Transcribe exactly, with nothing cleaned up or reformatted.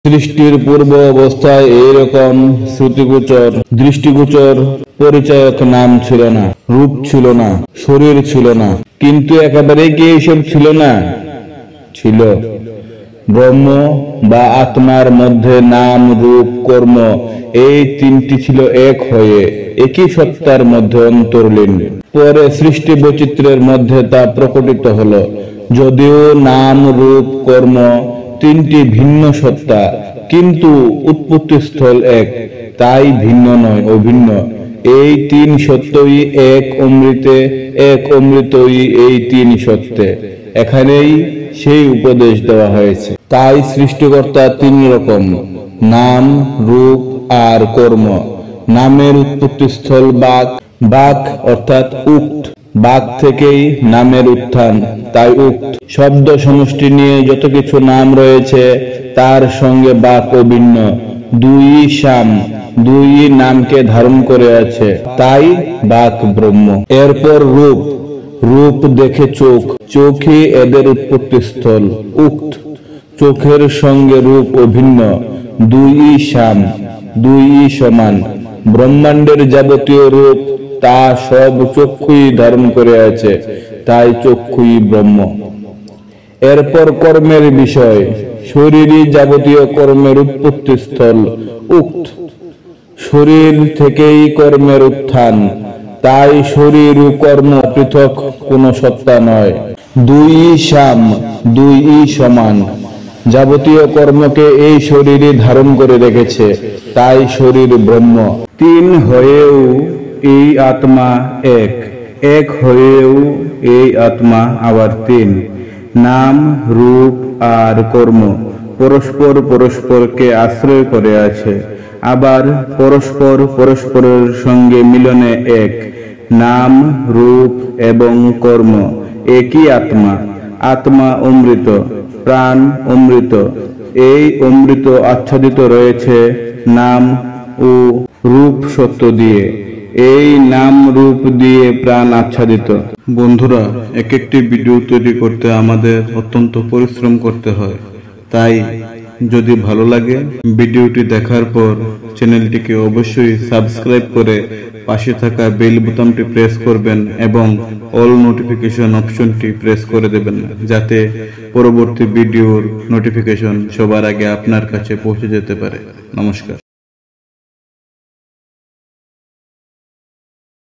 সৃষ্টির পূর্ব অবস্থায় এইরকম শ্রুতিগোচর দৃষ্টিগোচর পরিচয়ক নাম ছিল না, রূপ ছিল না, শরীর ছিল না। কিন্তু একেবারে কি এইসব ছিল না? ছিল। ব্রহ্ম বা আত্মার মধ্যে নাম, রূপ, কর্ম এই তিনটি ছিল এক হয়ে একই সত্তার মধ্যে অন্তর্লীন। পরে সৃষ্টি বৈচিত্র্যের মধ্যে তা প্রকটিত হলো। যদিও নাম, রূপ, কর্ম তিনটি ভিন্ন সত্তা, কিন্তু উৎপত্তিস্থল এক, তাই ভিন্ন নয়, অভিন্ন। এই তিন সত্যই এক অমৃতে, এক অমৃতই এই তিন সত্যে। এখানেই সেই উপদেশ দেওয়া হয়েছে। তাই সৃষ্টিকর্তা তিন রকম, নাম, রূপ আর কর্ম। নামের উৎপত্তিস্থল বাক, বাক অর্থাৎ উক্ত, বাক থেকেই নামের উত্থান, তাই উক্ত। শব্দ সমষ্টি নিয়ে যত কিছু নাম রয়েছে তার সঙ্গে বাক অভিন্ন। দুই সাম, দুই নামকে ধারণ করে আছে, তাই বাক ব্রহ্ম। এরপর রূপ, রূপ দেখে চোখ, চোখই এদের উৎপত্তিস্থল, উক্ত। চোখের সঙ্গে রূপ অভিন্ন, দুই সাম, দুই সমান। ব্রহ্মাণ্ডের যাবতীয় রূপ তা সব চক্ষুই ধারণ করে আছে, তাই চক্ষুই ব্রহ্ম। এরপর কর্মের বিষয়। শরীরই যাবতীয় কর্মের উৎপত্তিস্থল, উক্ত। শরীর থেকেই কর্মের উত্থান, তাই শরীর ও কর্ম পৃথক কোন সত্তা নয়। দুই সাম, দুই সমান। যাবতীয় কর্মকে এই শরীরই ধারণ করে রেখেছে, তাই শরীর ব্রহ্ম। তিন হয়েও এই আত্মা এক, এক হয়েও এই আত্মা আবার তিন। নাম, রূপ আর কর্ম পরস্পর পরস্পরকে আশ্রয় করে আছে, আবার পরস্পর পরস্পরের সঙ্গে মিলনে এক। নাম, রূপ এবং কর্ম একই আত্মা। আত্মা অমৃত, প্রাণ অমৃত। এই অমৃত আচ্ছাদিত রয়েছে নাম ও রূপ সত্য দিয়ে। এই নাম রূপ দিয়ে প্রাণ আচ্ছাদিত। বন্ধুরা, এক একটি ভিডিও তৈরি করতে আমাদের অত্যন্ত পরিশ্রম করতে হয়, তাই যদি ভালো লাগে ভিডিওটি দেখার পর চ্যানেলটিকে অবশ্যই সাবস্ক্রাইব করে পাশে থাকা বেল বোতামটি প্রেস করবেন এবং অল নোটিফিকেশন অপশনটি প্রেস করে দেবেন, যাতে পরবর্তী ভিডিওর নোটিফিকেশন সবার আগে আপনার কাছে পৌঁছে যেতে পারে। নমস্কার।